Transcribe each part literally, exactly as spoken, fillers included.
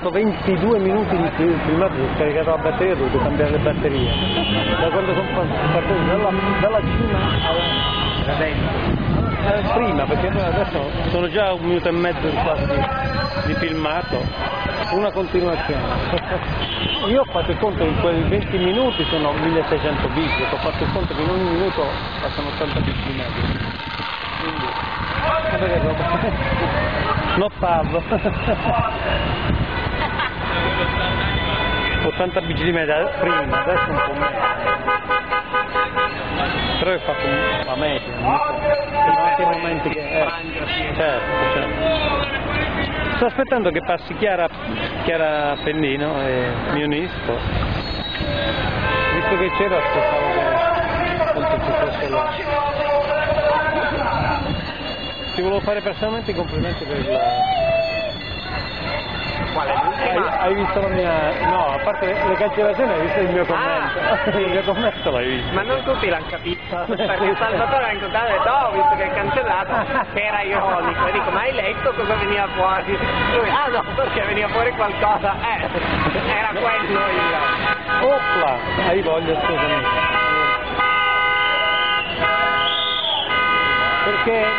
fatto ventidue minuti di filmato, ho scaricato la batteria, ho dovuto cambiare le batterie. Da quando sono partito dalla, dalla cima alla... eh, prima, perché adesso sono già un minuto e mezzo quasi di, di filmato, una continuazione. Io ho fatto il conto in quei venti minuti sono milleseicento bit, ho fatto il conto che in ogni minuto passano ottanta bit di media. Quindi, non parlo. ottanta bit di media prima, adesso un po' meno. Però ho fatto la media, sono anche i momenti che... Eh, certo, certo. Sto aspettando che passi Chiara, Chiara Pennino e mi unisco. Visto che c'era, aspettavo che appunto ci fosse la... Ti volevo fare personalmente i complimenti per il... Quale? Hai, hai visto la mia... no, a parte le cancellazioni hai visto il mio commento. Ah. Il mio commento l'hai visto. Ma non tutti l'hanno capito, perché Salvatore ha incontrato e ha detto, oh, visto che è cancellato, che era ironico. E dico, ma hai letto cosa veniva fuori? Lui, ah no, perché veniva fuori qualcosa. Eh, era quello il... Opla! Hai voglia, scusami. Perché...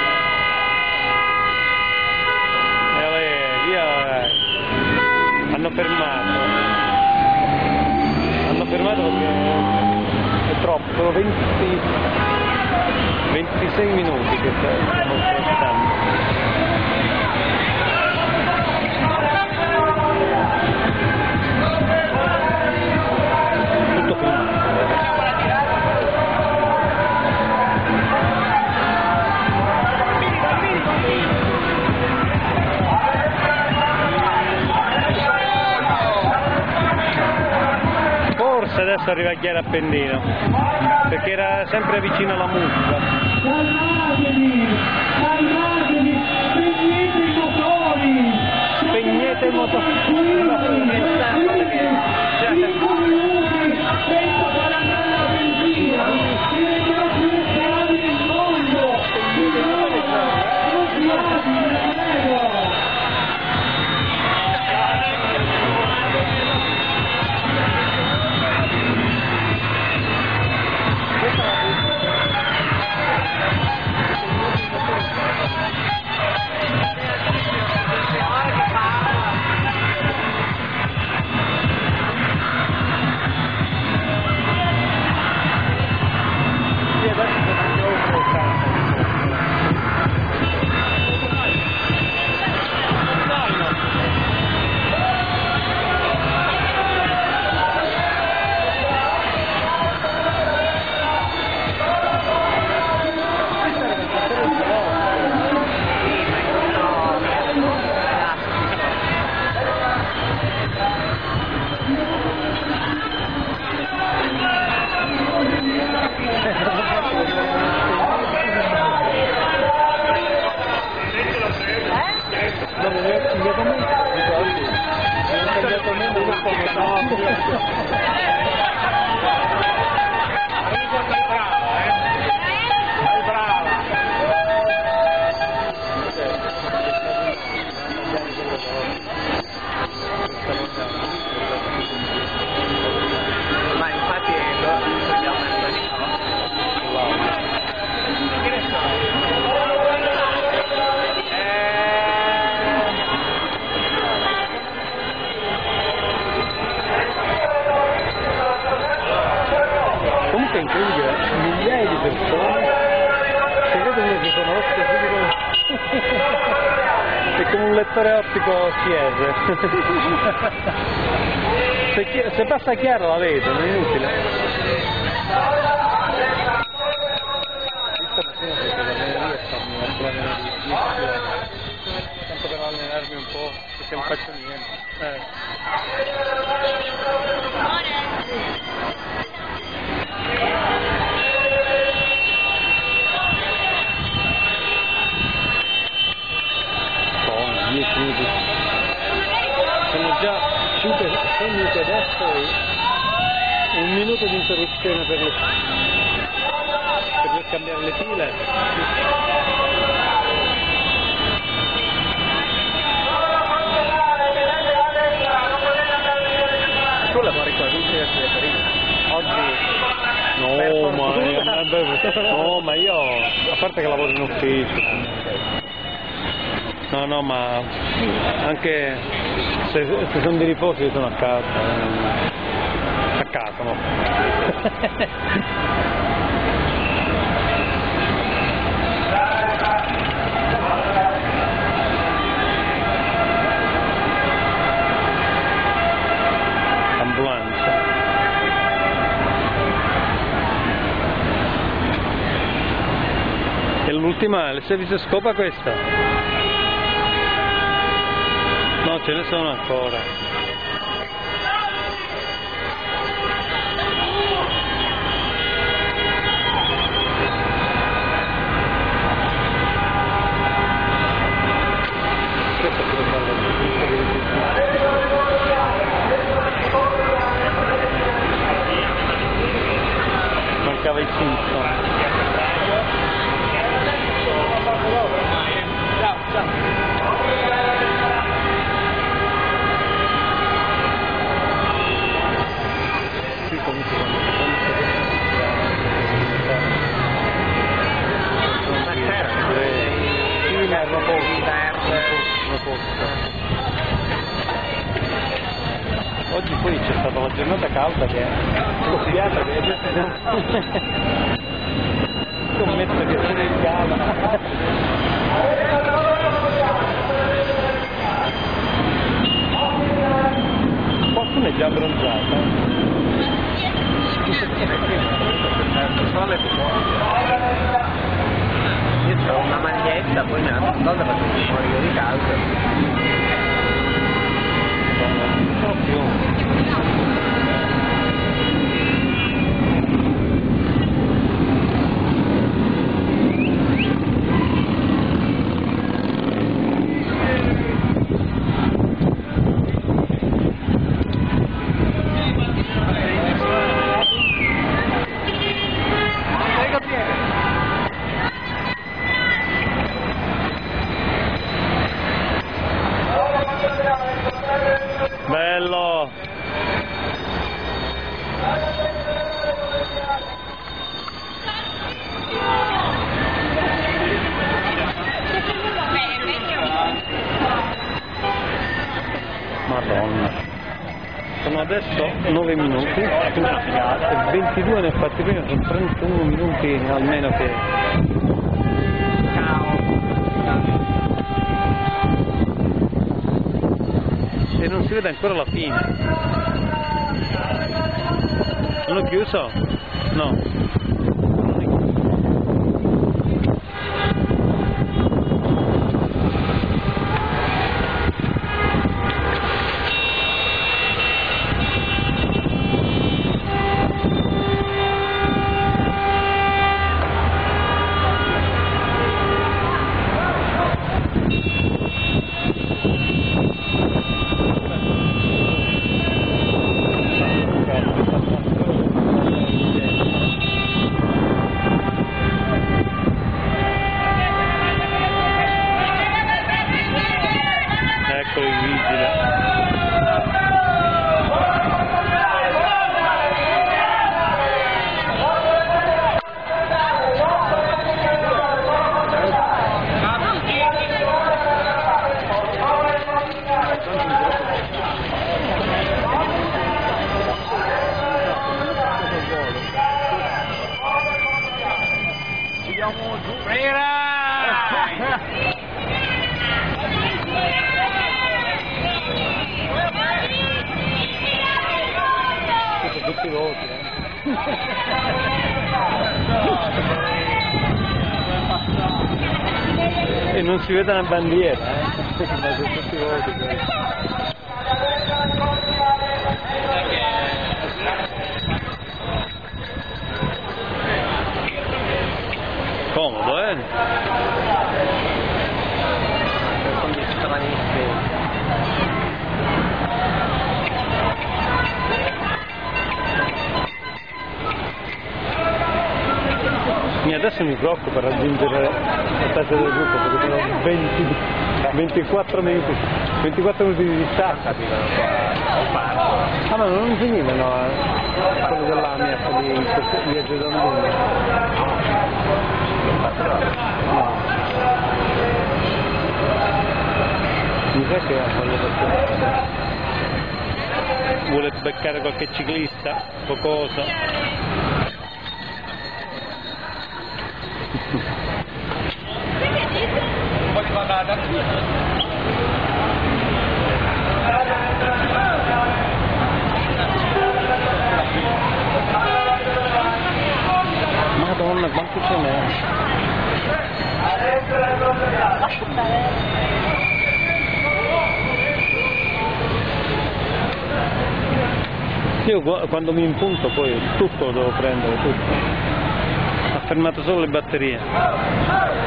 hanno fermato hanno fermato perché è troppo, sono venti, ventisei minuti che stiamo aspettando. Tutto filmato. Adesso arriva Chiara Pennino, perché era sempre vicino alla musica. Calmatevi, calmatevi, spegnete i motori! Spegnete i motori! cinque minuti senza far andare la benzina! Siete più strani del mondo! Migliaia di persone si vedono che sono occhio subito è come un lettore ottico Siese. se, se passa chiaro la vedo, non è inutile. Questa mattina perché la veneria e farmi una bella veneria tanto per allenarmi un po' perché non faccio niente. Eh. dieci minuti, sono già cinque sei minuti adesso e un minuto di interruzione per, le, per cambiare le file. tu lavori con luci e segreteria. Oggi... No, ma, no, ma io, a parte che lavoro in ufficio, no, no, ma anche se, se sono di riposo io sono a casa, a casa, no? Ambulanza. E l'ultima, il servizio scopa questa? No, ce ne sono ancora. Questa pure bella. Mancava il Simpson. Oggi poi c'è stata la giornata calda che è scoppiata, che è scommetto che se ne scala. Qualcuno è già abbronzato. Io ho una maglietta, poi una cosa perché mi fuori io di caldo. Non so più. Bello! Madonna! Sono adesso nove minuti e ventidue ne ho fatti prima, sono trentuno minuti almeno che... E non si vede ancora la fine. Hanno chiuso? No. Ecco il vigile. Andiamo giù. Prera! Tutti i voti, eh. E non si vede una bandiera, eh. Ma sono tutti i voti. Comodo, eh? E adesso mi preoccupo per raggiungere la testa del gruppo perché sono venti, ventiquattro minuti, ventiquattro minuti di distanza. Ah, ma non finivano eh, quello dell'Amia, quelli in questo viaggio da mondo? No. Mi sa che ha quello perché vuole beccare qualche ciclista o cosa? Madonna, quanto ce n'è? Io quando mi impunto poi tutto lo devo prendere, tutto. Ha fermato solo le batterie.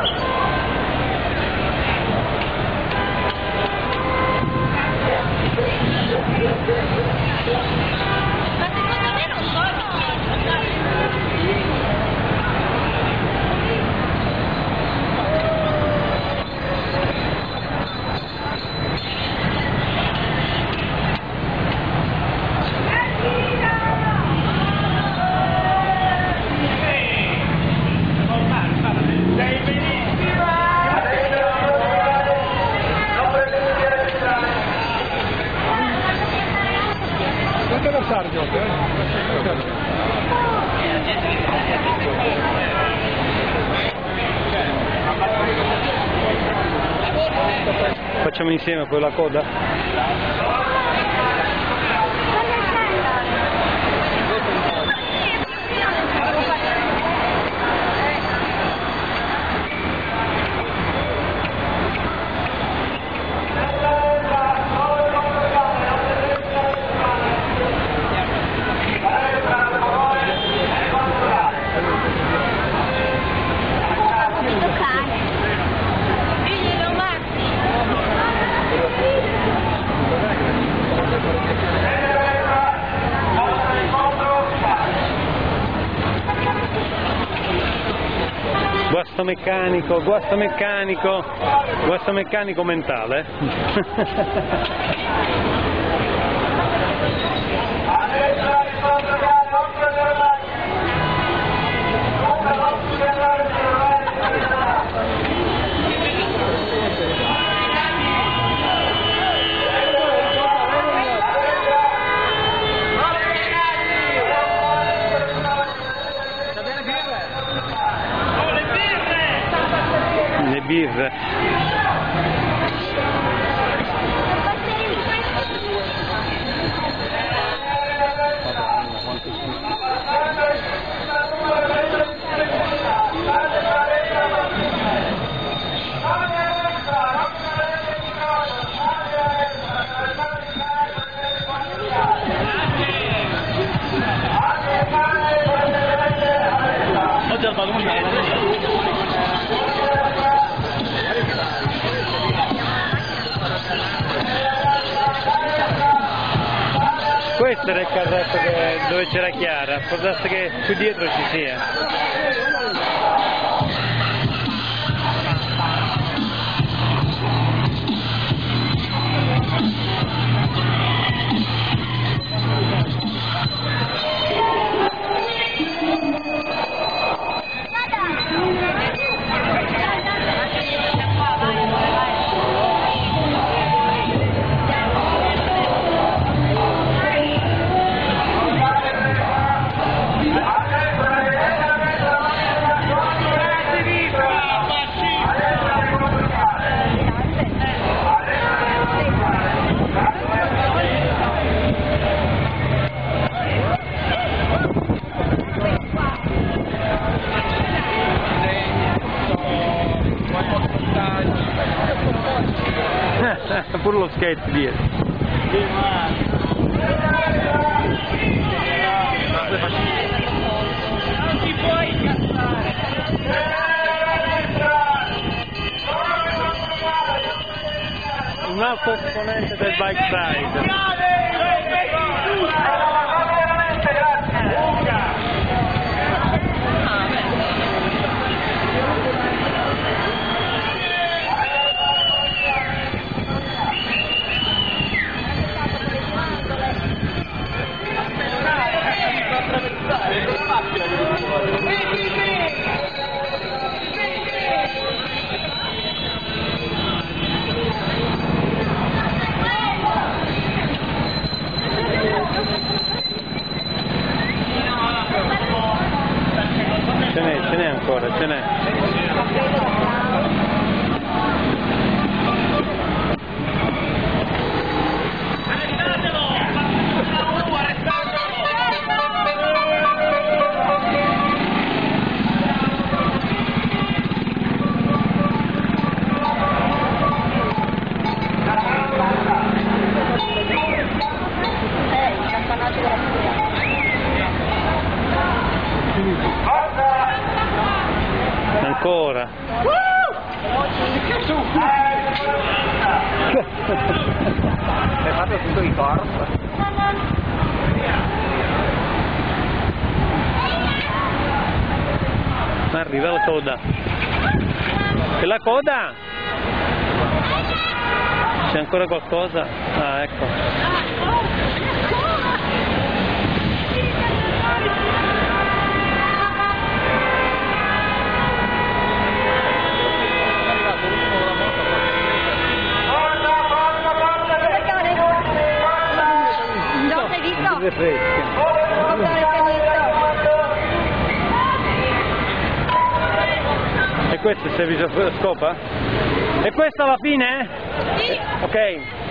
Facciamo insieme poi la coda? Guasto meccanico, guasto meccanico, guasto meccanico mentale. Le birre. Questo era il casetto che, dove c'era Chiara, può darsi che qui dietro ci sia. Pure lo skate dietro. Non ti puoi incazzare. Un altro esponente del bike ride. ce n'è? Ancora. Hai fatto tutto di corpo. Arriva la coda. C'è la coda? C'è ancora qualcosa? Ah, ecco. Fresche. E questo è il servizio scopa? E questa alla fine? Sì. Ok.